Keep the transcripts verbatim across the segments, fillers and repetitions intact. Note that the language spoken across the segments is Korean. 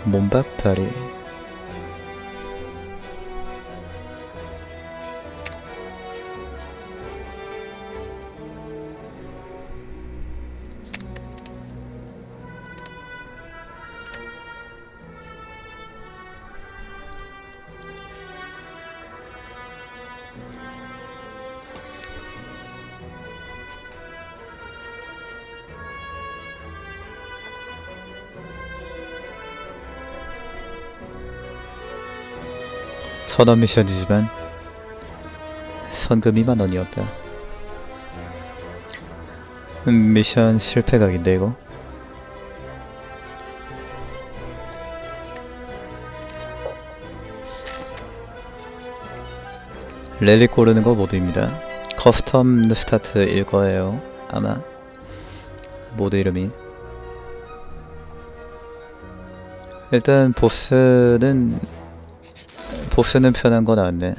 몸박파리. 천원 미션이지만 선금 이만 원이었다. 음, 미션 실패각인데 이거? 랠리 고르는 거 모드입니다. 커스텀 스타트일 거예요. 아마 모드 이름이. 일단 보스는 보스는 편한 거 나왔네.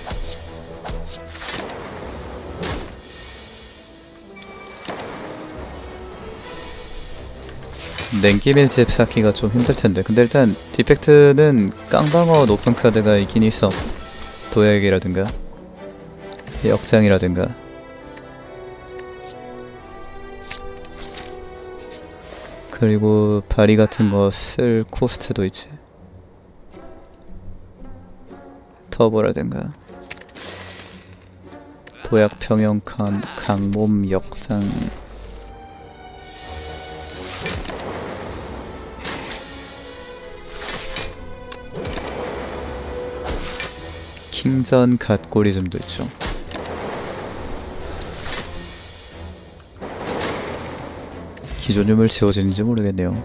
냉기밀집 쌓기가 좀 힘들텐데. 근데 일단 디펙트는 깡방어 높은 카드가 있긴 있어. 도약이라든가 역장이라든가. 그리고 바리 같은 거 쓸 코스트도 있지. 터보라든가 도약 평형 강, 강몸 역장. 킹전 갓고리즘도 있죠. 기존 유물 지워지는지 모르겠네요.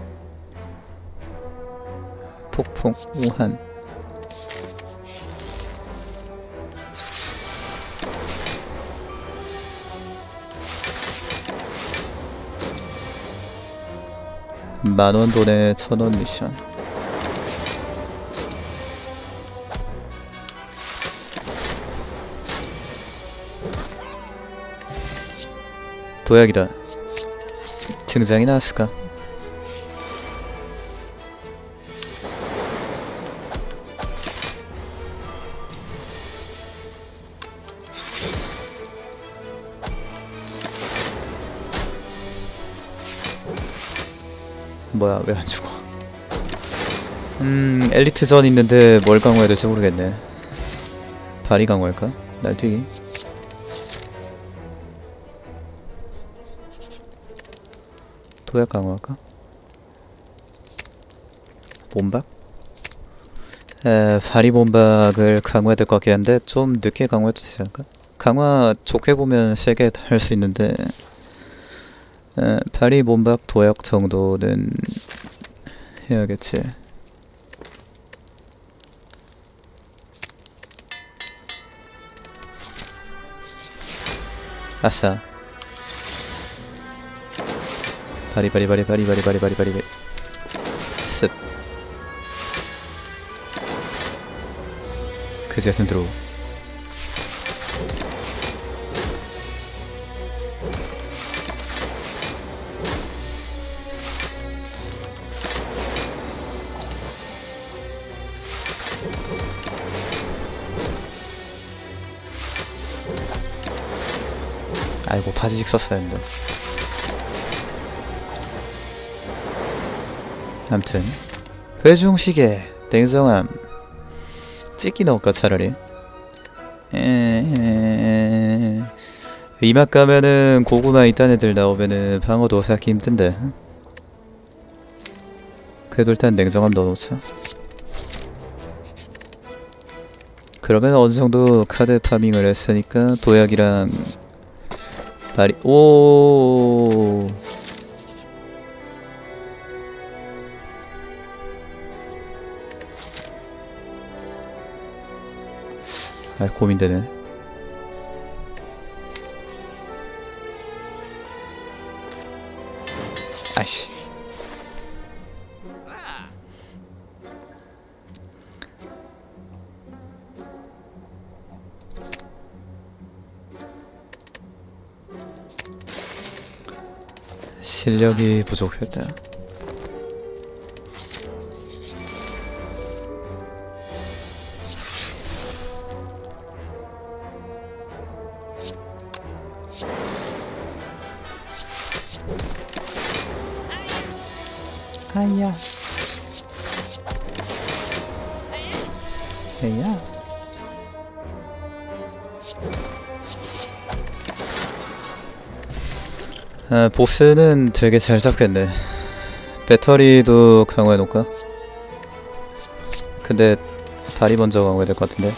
폭풍 우한. 만원 돈에 천원 미션. 도약이다. 증장이 나왔을까? 뭐야, 왜 안 죽어? 음, 엘리트전 있는데 뭘 강화해야 될지 모르겠네. 발이 강화할까? 날뛰기? 도약 강화할까? 몸박? 에, 발이 몸박을 강화해야 될 것 같긴 한데 좀 늦게 강화해도 되지 않을까? 강화 좋게 보면 세게 할 수 있는데 에, 발이 몸박 도약 정도는 해야겠지. 아싸. 바리바리바리바리바리바리바리바리 습. 그제선 들어. 아이고, 바지직 썼어야 했는데. 암튼 회중시계 냉정함 찍기 넣을까 차라리. 에에에에. 이맛 가면은 고구마 이딴 애들 나오면은 방어도 쌓기 힘든데. 그래도 일단 냉정함 넣어놓자. 그러면 어느정도 카드 파밍을 했으니까 도약이랑 바리. 오. 아, 고민되네. 아이씨. 실력이 부족했다. 아야. 에야. 아, 보스는 되게 잘 잡겠네. 배터리도 강화해놓을까? 근데 발이 먼저 강화해야 될 것 같은데.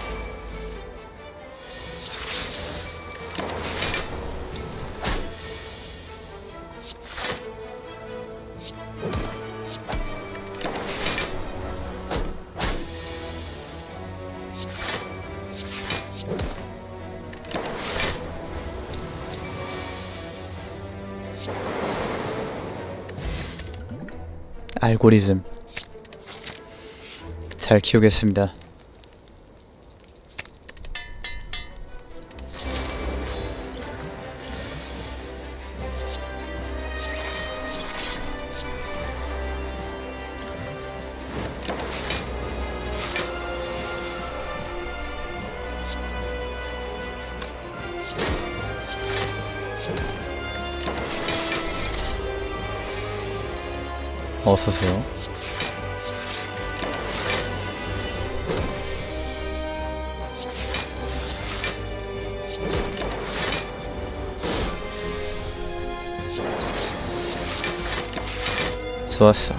알고리즘 잘 키우겠습니다. 어서오세요. 좋았어.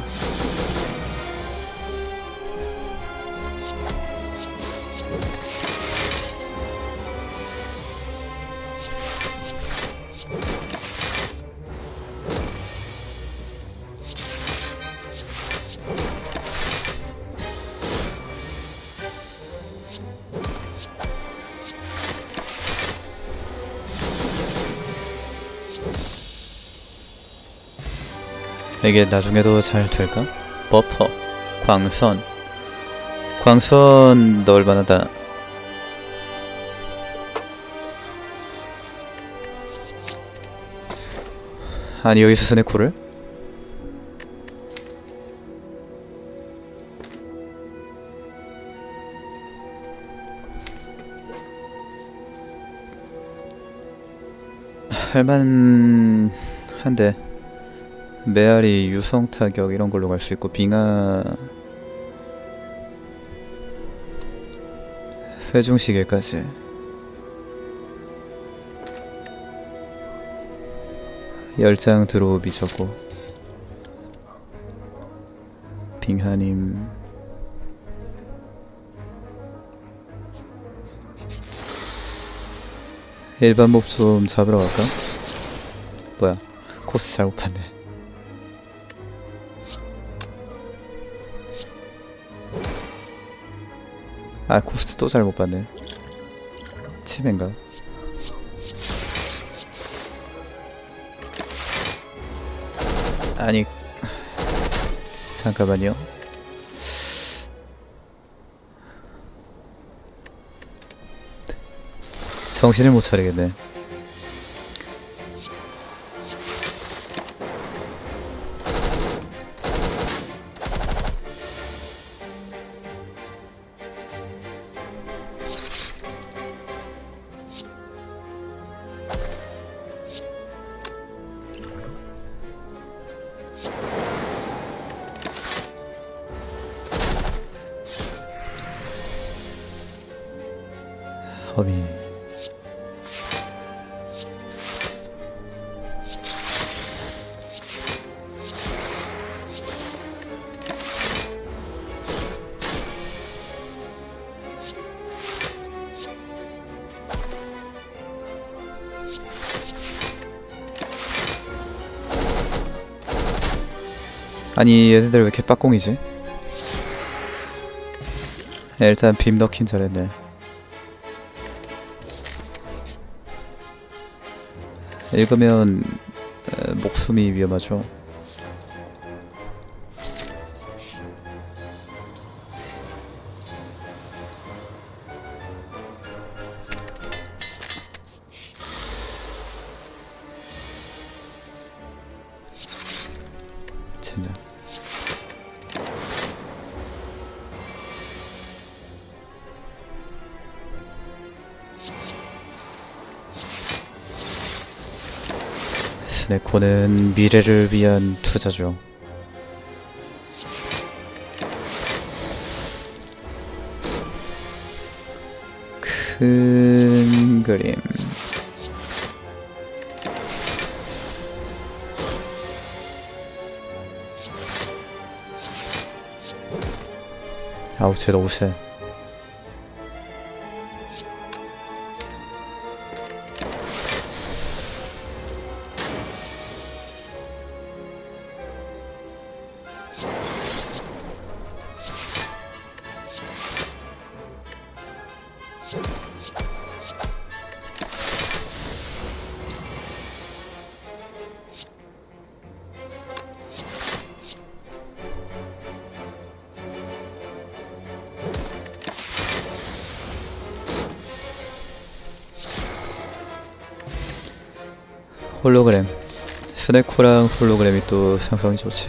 이게 나중에도 잘 될까? 버퍼, 광선, 광선 넣을 만하다. 아니 여기서 스네코를? 할만한데 메아리 유성 타격 이런 걸로 갈 수 있고 빙하 회중시계까지 열장 드롭이 적고 빙하님 일반 몹 좀 잡으러 갈까? 뭐야 코스 잘못 봤네. 아 코스트 또 잘못 봤네. 치매인가? 아니 잠깐만요. 정신을 못 차리겠네. 허미 아니 얘네들 왜 이렇게 빡공이지? 일단 빔 넣긴 잘했네. 읽으면 에, 목숨이 위험하죠. 젠장. 스네코는 미래를 위한 투자죠. 큰 그림. 아우 쟤 너무 세. 홀로그램. 스네코랑 홀로그램이 또 상성이 좋지.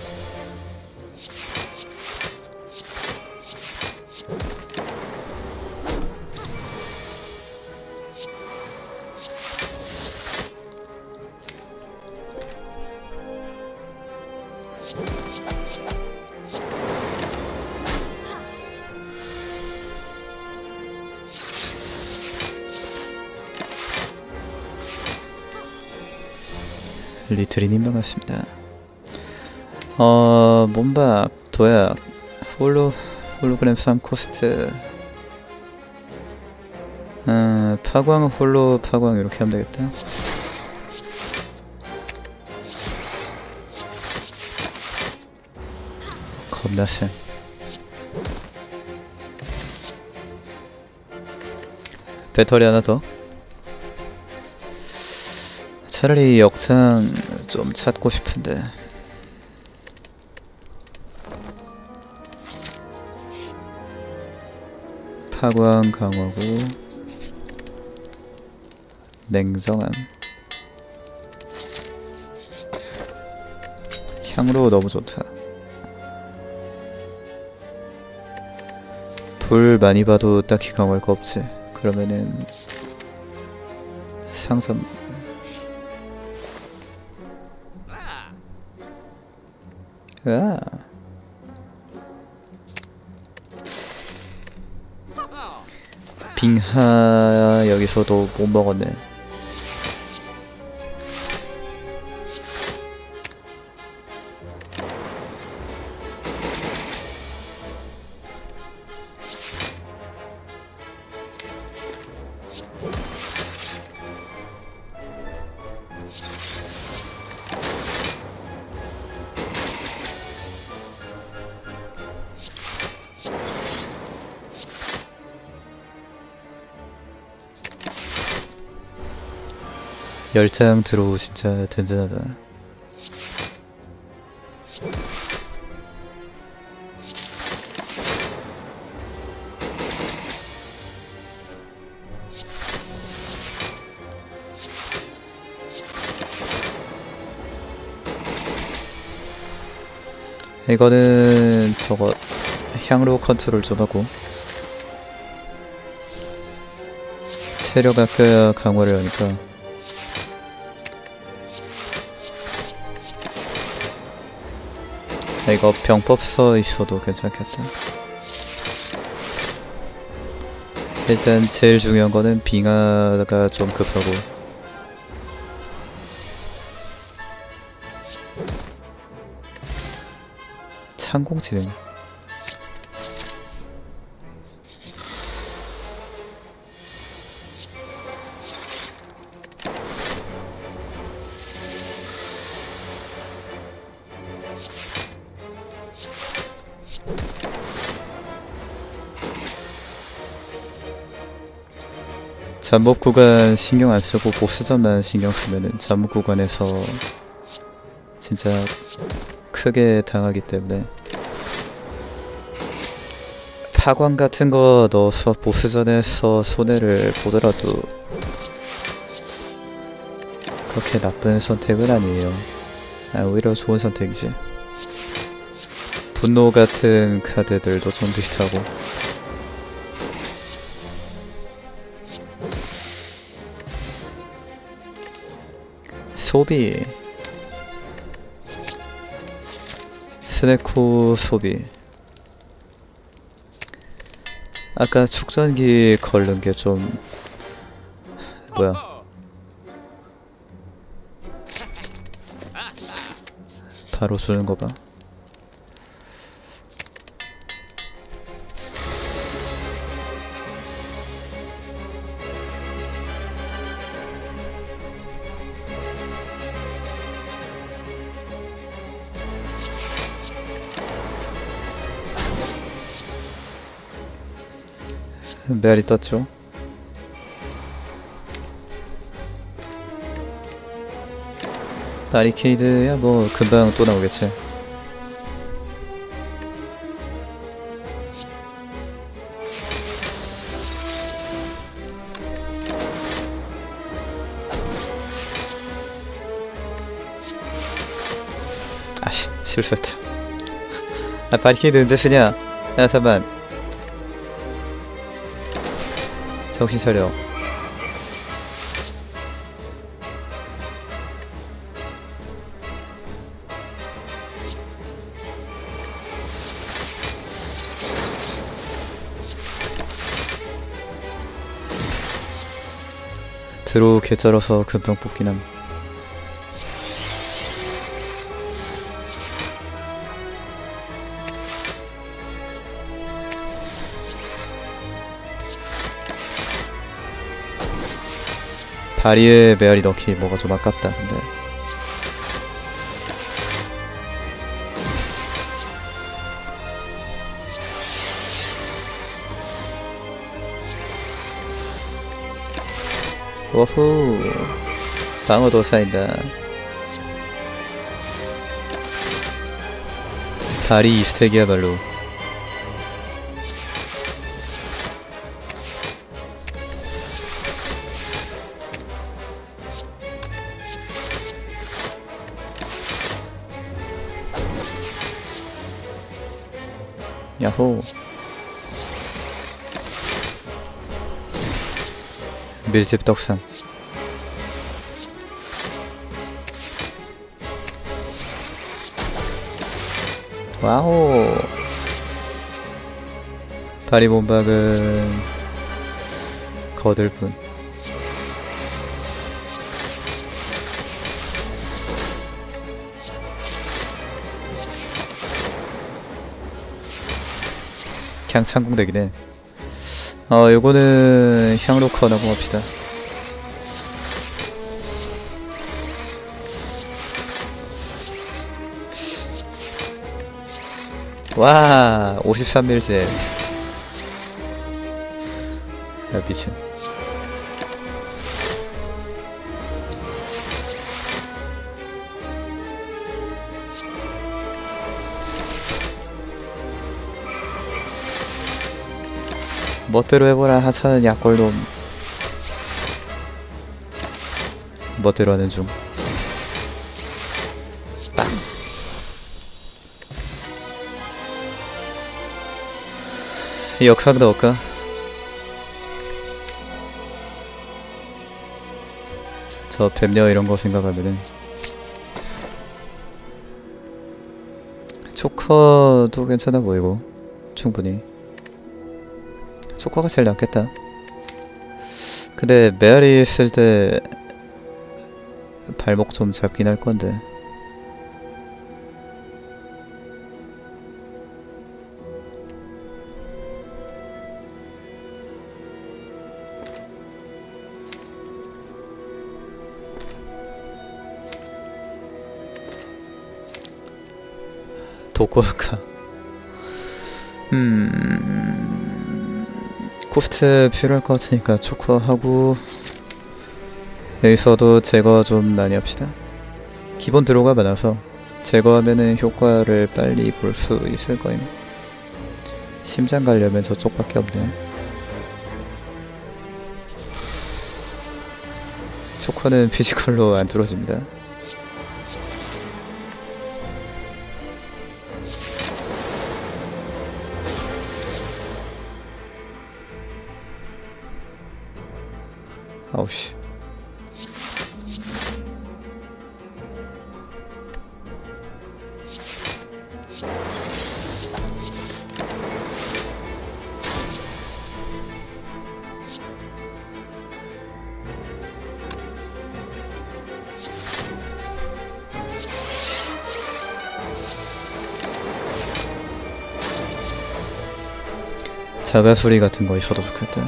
리트리님 반갑습니다. 어... 몸박, 도약, 홀로... 홀로그램 삼 코스트. 어... 파광, 홀로, 파광 이렇게 하면 되겠다. 겁나 쎄. 배터리 하나 더. 차라리 역장 좀 찾고 싶은데. 파광 강화구, 냉정함. 향로 너무 좋다. 불 많이 봐도 딱히 강화할 거 없지. 그러면은 상점. 아. 빙하 여기서도 못 먹었네. 열장 들어오 진짜 든든하다. 이거는 저거 향로 컨트롤 좀 하고 체력 아까 강화를 하니까 이거 병법 서 있어도 괜찮겠다. 일단 제일 중요한 거는 빙하가 좀 급하고 창공지능. 잠복 구간 신경 안 쓰고 보스전만 신경 쓰면은 잠복 구간에서 진짜 크게 당하기 때문에 파광 같은 거 넣어서 보스전에서 손해를 보더라도 그렇게 나쁜 선택은 아니에요. 아, 오히려 좋은 선택이지. 분노 같은 카드들도 좀 비슷하고. 소비. 스네코 소비. 아까 축전기 걸른 게 좀 뭐야 바로 주는 거 봐. 메아리 떴죠. 바리케이드야 뭐 금방 또 나오겠지. 아씨 실수했다. 아 바리케이드 언제 쓰냐. 야 잠만 정신 차려. 드로우 개쩔어서 금방 뽑기남. 다리에 메아리 넣기 뭐가 좀 아깝다. 근데 오호 방어도 쌓인다. 다리 이스택이야말로 야호. 밀집 떡상. 와우. 바리본박은 거들뿐. 그냥 창공덱이네. 어 요거는 향로커 넘어갑시다. 와 오십삼 밀제. 야 미친. 멋대로 해보라 하찮은 약골놈. 멋대로 하는 중. 빵. 역학 넣을까? 저 뱀녀 이런거 생각하면은 초커도 괜찮아 보이고 충분히 초커가 제일 낫겠다. 근데 메아리 쓸 때 발목 좀 잡긴 할 건데. 도쿠아카. 음... 코스트 필요할 것 같으니까 초코하고 여기서도 제거 좀 많이 합시다. 기본 드로우가 많아서 제거하면은 효과를 빨리 볼 수 있을 거임. 심장 가려면 저쪽밖에 없네. 초코는 피지컬로 안 뚫어집니다. 아우씨. 자가수리 같은 거 있어도 좋겠다.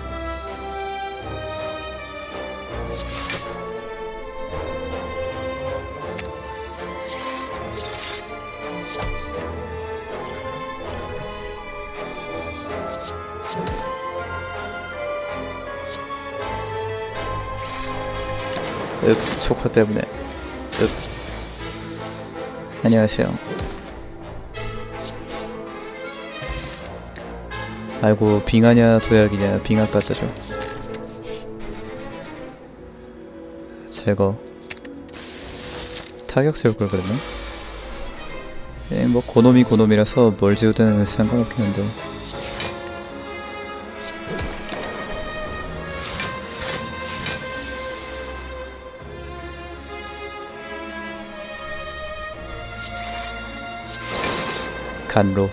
읍, 초코 때문에. 읍. 안녕하세요. 아이고, 빙하냐 도약이냐. 빙하 갖다줘. 제거. 타격 세울 걸 그랬나? 예, 뭐 고놈이 고놈이라서 뭘 지우든 상관없긴 한데. 간로.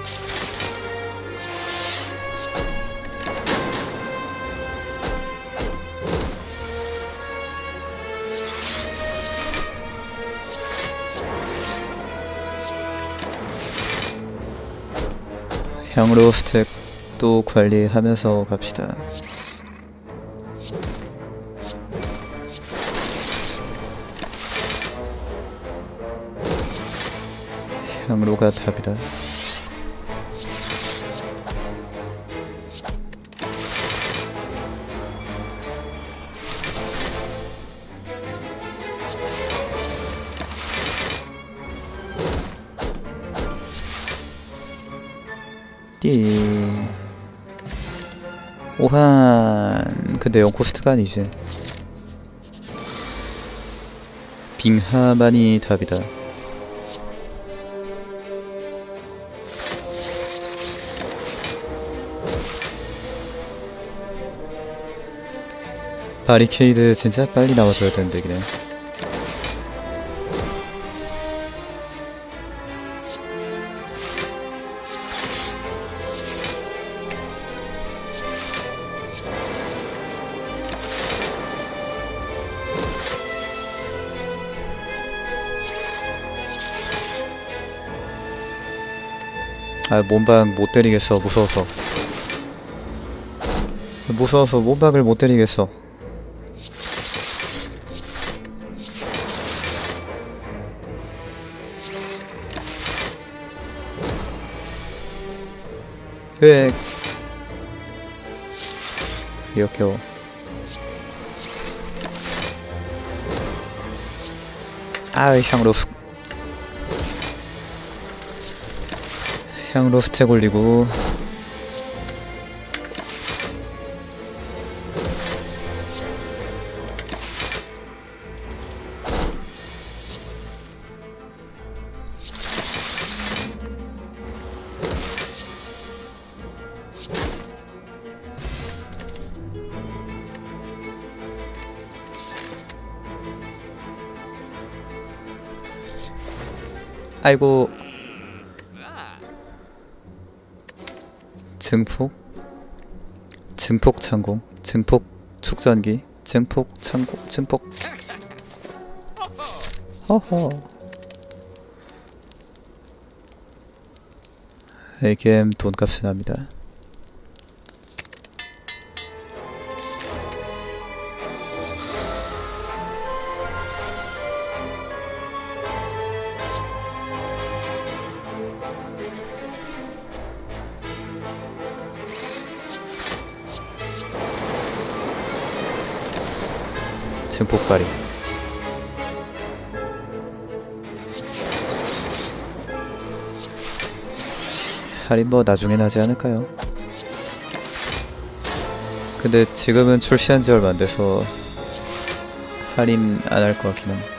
향로 스택도 관리하면서 갑시다. 향로가 답이다. 띠. 오한. 근데 영 코스트가 아니지. 빙하만이 답이다. 바리케이드 진짜 빨리 나와줘야 되는데 그냥. 아, 몸박 못 때리겠어. 무서워서. 무서워서 몸박을 못 때리겠어. 왜 역겨워. 아이, 향으로 스... 향으로 스택 올리고. 아이고. 증폭? 증폭 창공, 증폭 축전기, 증폭 창공, 증폭. 허허. 이 게임 돈값이 납니다. 증폭발이. 할인 뭐 나중에 나지 않을까요? 근데 지금은 출시한 지 얼마 안 돼서 할인 안 할 것 같긴 함.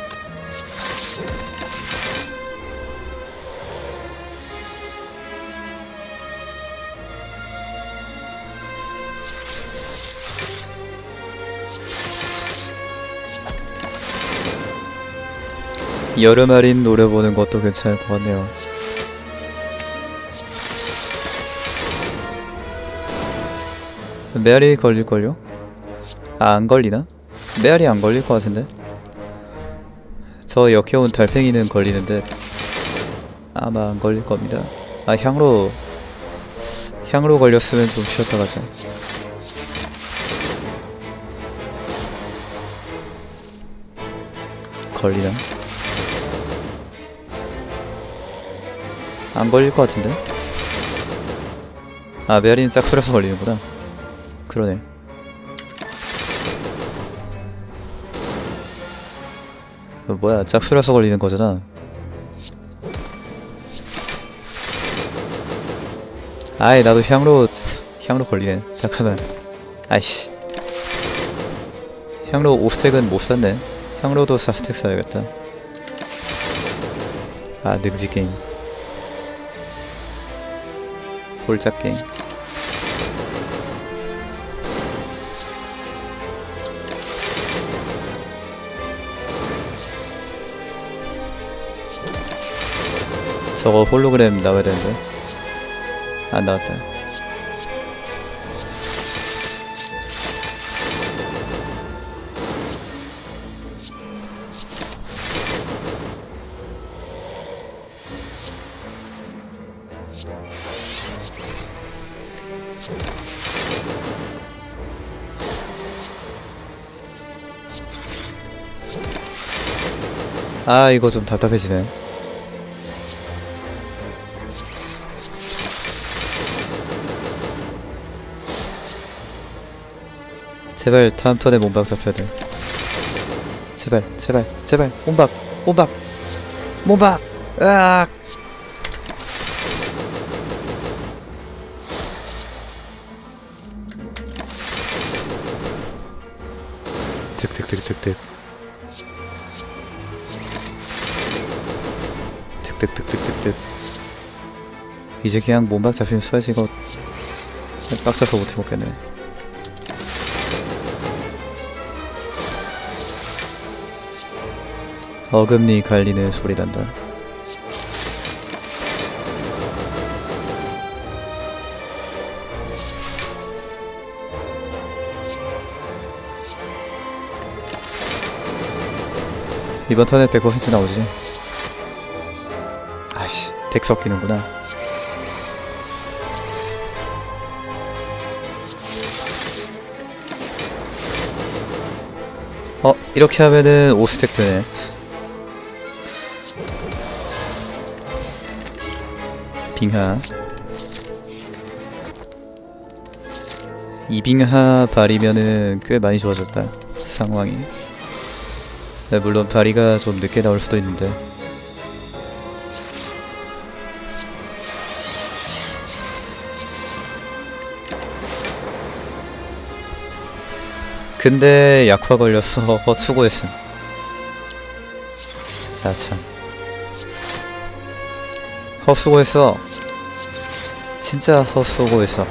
여름 할인 노려보는 것도 괜찮을 것 같네요. 메아리 걸릴걸요? 아, 안 걸리나? 메아리 안 걸릴 것 같은데? 저 역해온 달팽이는 걸리는데 아마 안 걸릴 겁니다. 아, 향로 향로 걸렸으면 좀 쉬었다 가자. 걸리나? 안 걸릴 것 같은데? 아, 메아리는 짝수라서 걸리는구나. 그러네. 어, 뭐야, 짝수라서 걸리는 거잖아. 아이, 나도 향로 향로 걸리네. 잠깐만. 아이씨, 향로 오 스택은 못 샀네. 향로도 사 스택 사야겠다. 아, 능지 게임. 골작 게임. 저거 홀로그램 나와야 되는데 안 나왔다. 아, 이거 좀 답답해지네. 제발 다음 턴에 몸박 잡혀야 돼. 제발 제발 제발 몸박 몸박 몸박. 으악. 득득득득득 득득득득득득. 이제 그냥 몸박 잡히면 써야지. 이거 빡쳐서 못해 먹겠네. 어금니 갈리는 소리 난다. 이번 턴에 백 퍼센트 나오지. 아이씨, 덱 섞이는구나. 어, 이렇게 하면은 오 스택 되네. 빙하. 이빙하 발이면은 꽤 많이 좋아졌다, 상황이. 네, 물론 발이가 좀 늦게 나올 수도 있는데. 근데 약화 걸렸어. 허수고했음. 아 참, 헛수고했어. 진짜 헛수고했어.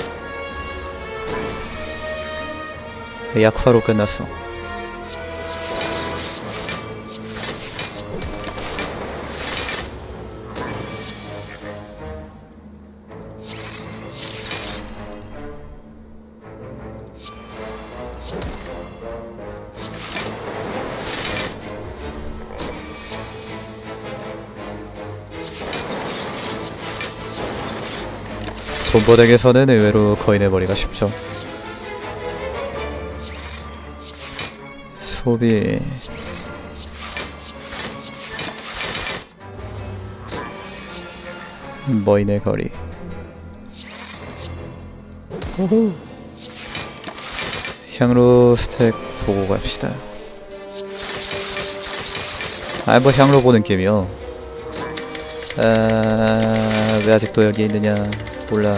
약화로 끝났어. 존버덱에서는 의외로 거인의 머리가 쉽죠. 소비. 머인의 거리. 오호. 향로 스택 보고 갑시다. 아, 뭐 향로 보는 게임이요. 아, 왜 아직도 여기 있느냐 몰라.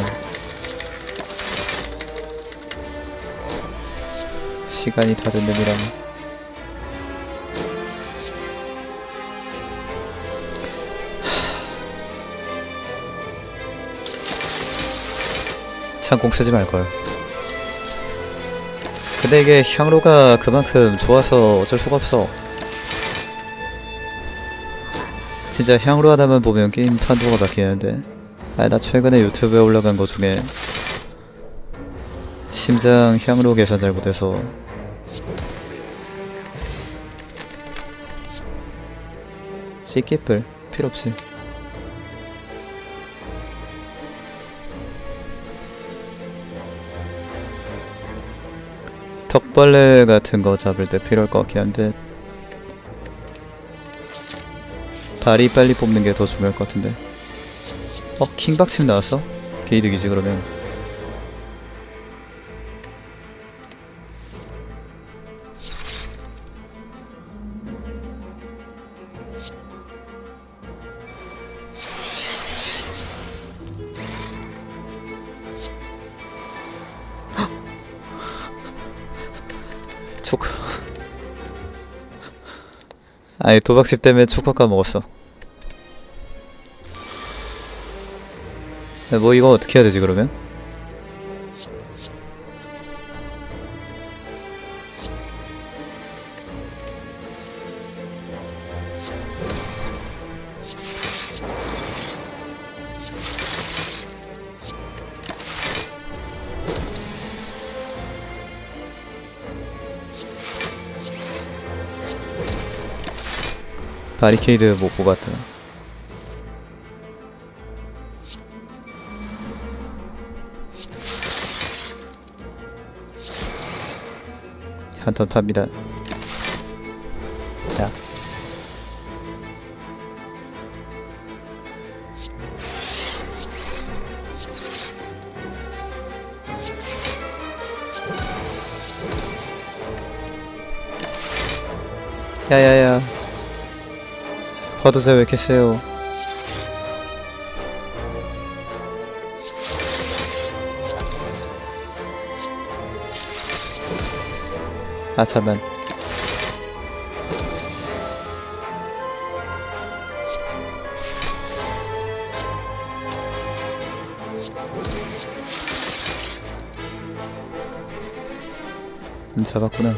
시간이 다 됐느니라. 창공 쓰지 말걸. 근데 이게 향로가 그만큼 좋아서 어쩔 수가 없어. 진짜 향로 하나만 보면 게임 판도가 바뀌는데. 아, 나 최근에 유튜브에 올라간 거 중에 심장 향로 계산 잘못해서 찌개뿔 필요없지. 턱벌레 같은 거 잡을 때 필요할 것 같긴 한데 발이 빨리 뽑는 게 더 중요할 것 같은데. 어? 킹박침 나왔어? 개이득이지 그러면. 초코. 아니 도박집 때문에 초코가 먹었어. 뭐 이거 어떻게 해야 되지 그러면? 바리케이드 못 뽑았다. 한턴 팝니다. 자. 야야야. 과도새 왜 이렇게 세요? 아 잠만. 음 잡았구나.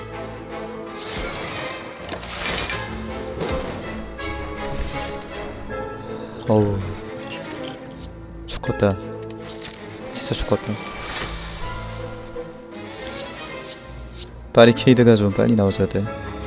어우 죽었다. 진짜 죽었다. 바리케이드가 좀 빨리 나와줘야 돼.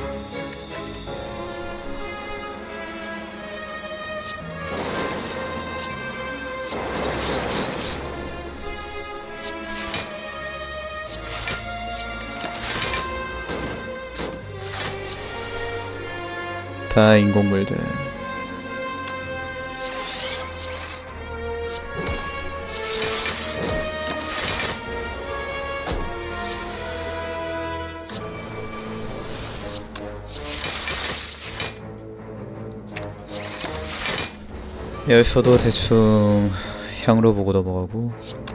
다 인공물들. 여기서도 대충 향로 보고 넘어가고.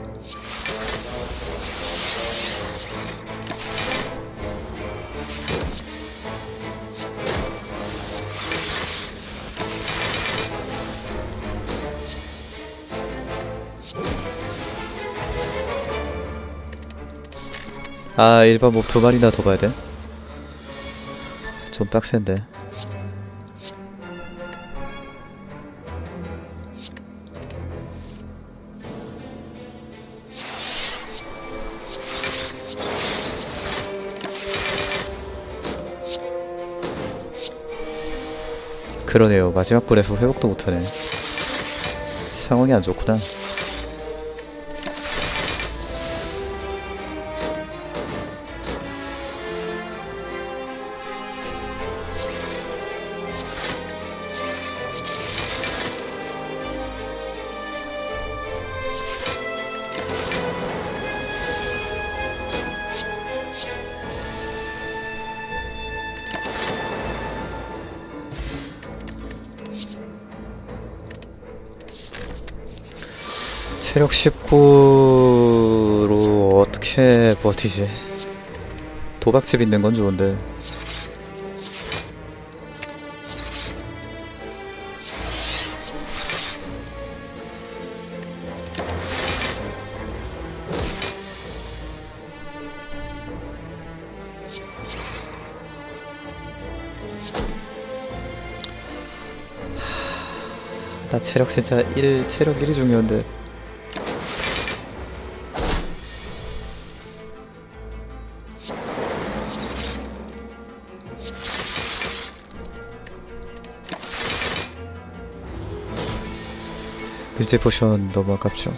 아 일반 몹 두 마리나 더 봐야 돼? 좀 빡센데. 그러네요. 마지막 불에서 회복도 못하네. 상황이 안 좋구나. 체력 십구로 어떻게 버티지? 도박집 있는 건 좋은데. 나 체력 진짜 일, 체력 일이 중요한데. 빌드 포션 너무 아깝죠.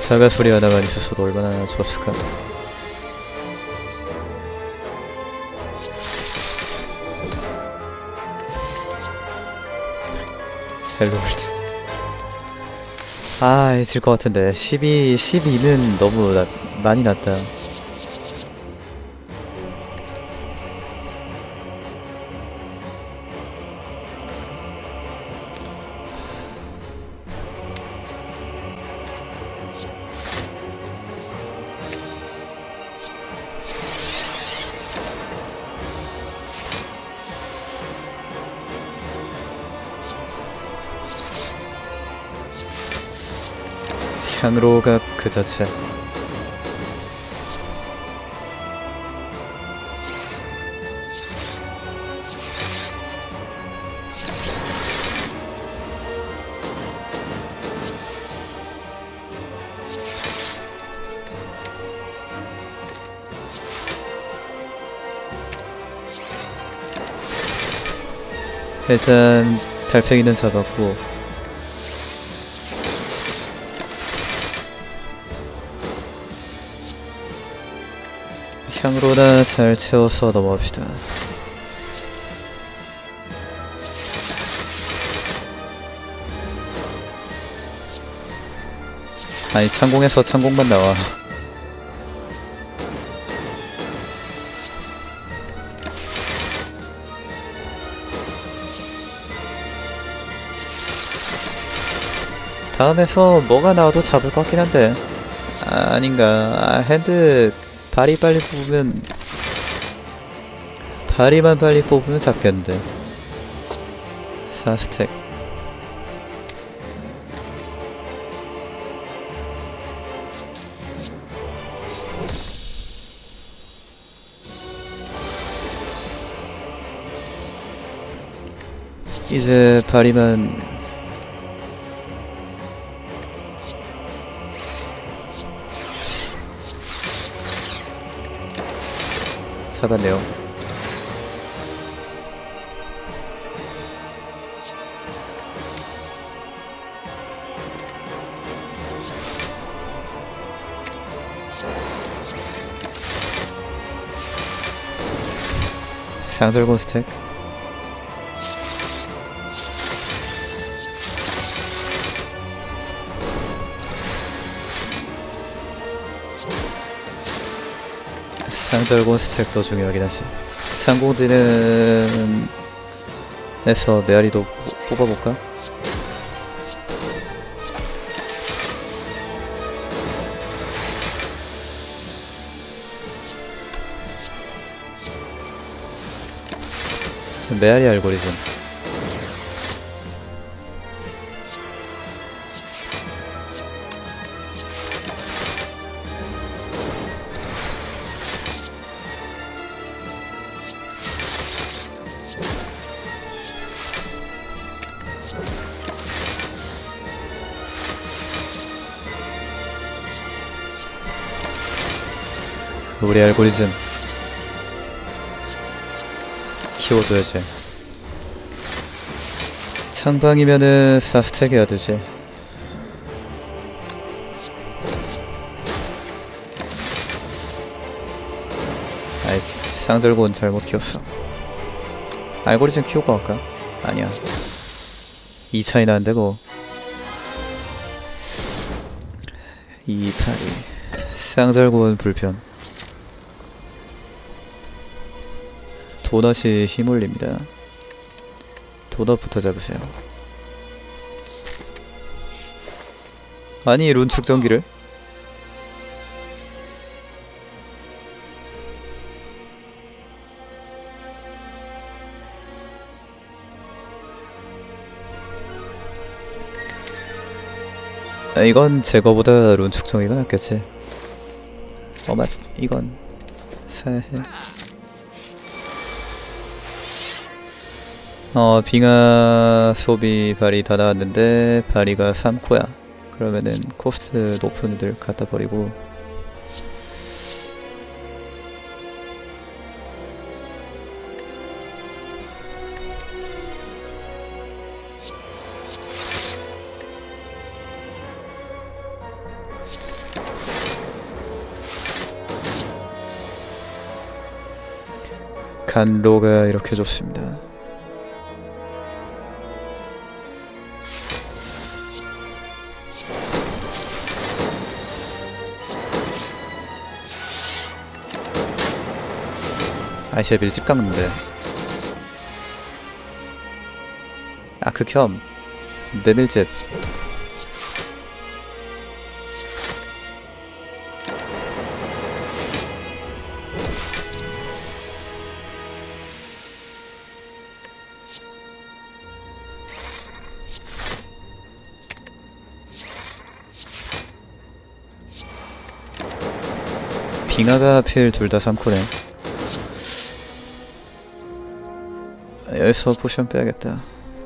사과풀이 하나만 있었어도 얼마나 좋았을까. 헬로월드. 아, 질 것 같은데. 십이, 십이는 너무 나, 많이 났다. 향로가 그 자체. 일단 달팽이는 잡았고, 향으로나 잘 채워서 넘어갑시다. 아니, 창공에서 창공만 나와. 다음에서 뭐가 나와도 잡을 것 같긴 한데. 아, 아닌가. 아, 핸드 발이 빨리 뽑으면, 발이만 빨리 뽑으면 잡겠는데. 사 스택. 이제 발이만 잡았네요. 상절곤 스택. 상절곤 스택도 중요하긴 하지. 창공지는 에서 메아리도 뽑아볼까? 메아리 알고리즘. 우리 알고리즘 키워줘야지. 창방이면은 사 스택 해야 되지. 아이, 쌍절곤 잘못 키웠어. 알고리즘 키우고 갈까? 아니야, 이 차이 나는데 뭐. 이 팔이 쌍절곤 불편. 도넛이 힘 올립니다. 도넛부터 잡으세요. 아니, 룬 축전기를? 아, 이건 제거보다 룬 축전기가 낫겠지. 어맛, 이건 사해. 어, 빙하 소비 발이 다 나왔는데 발이가 삼 코야. 그러면은 코스트 높은 애들 갖다 버리고, 간로가 이렇게 좋습니다. 아이씨 밀집 깎는데. 아 극혐. 내 밀집. 빙하가 하필 둘 다 삼 코네. 여기서 포션 빼야겠다.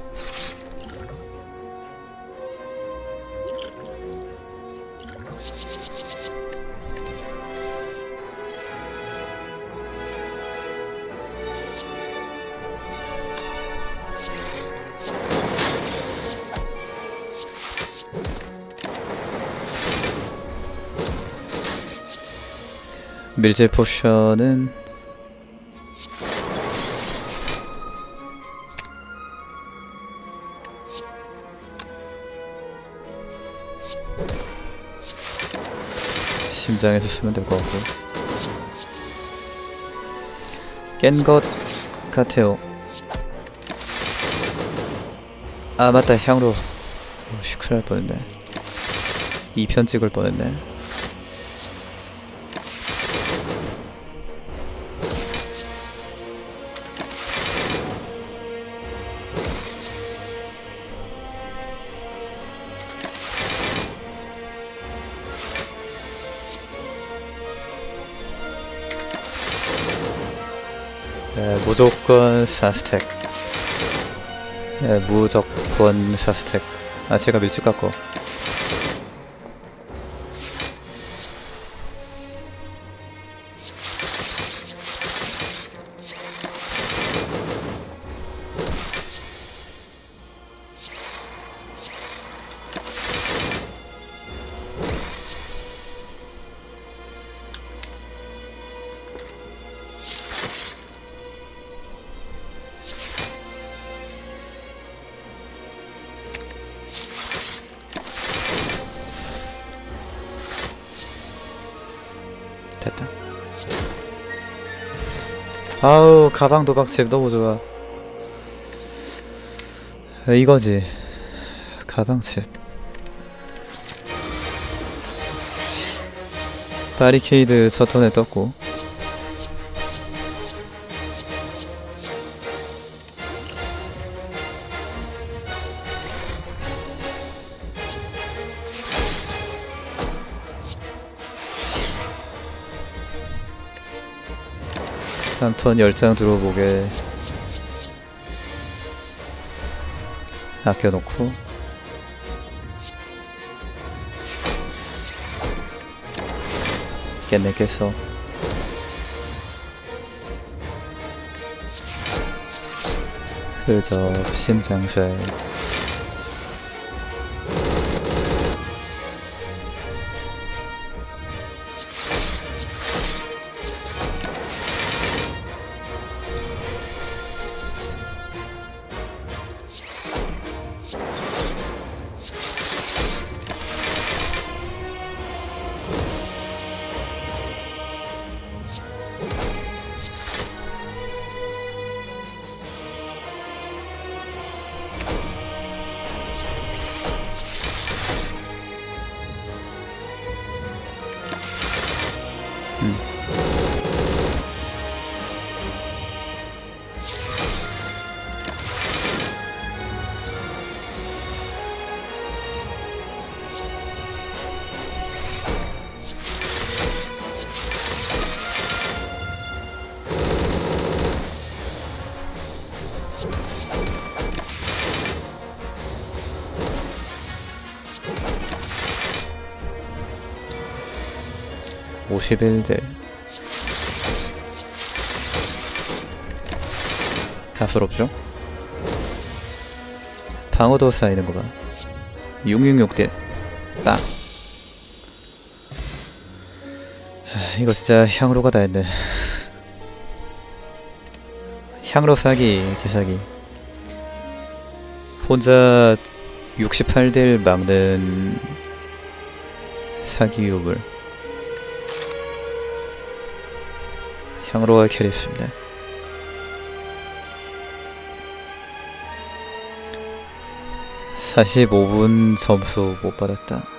밀제 포션은 심장에서 쓰면 될 것 같고 깬 것 같아요. 아 맞다 향로. 씨 큰일 날 뻔했네. 이 편 찍을 뻔했네. 에, 무조건 사 스택. 에, 무조건 사 스택. 아 제가 밀집 깎고 됐다. 아우 가방 도박집 너무 좋아. 이거지 가방집. 바리케이드 첫 턴에 떴고 다음 턴 열 장 들어보게 아껴놓고 깼네 깼어. 흐접 심장쇠 오십일 대 가스럽죠? 방어도 쌓이는 거 봐. 육백육십육 대 딱. 하, 이거 진짜 향으로가 다 했네. 향로 사기 기사기. 혼자 육십팔 딜 막는 사기 유물. 향로가 캐리했습니다. 사십오 분 점수 못 받았다.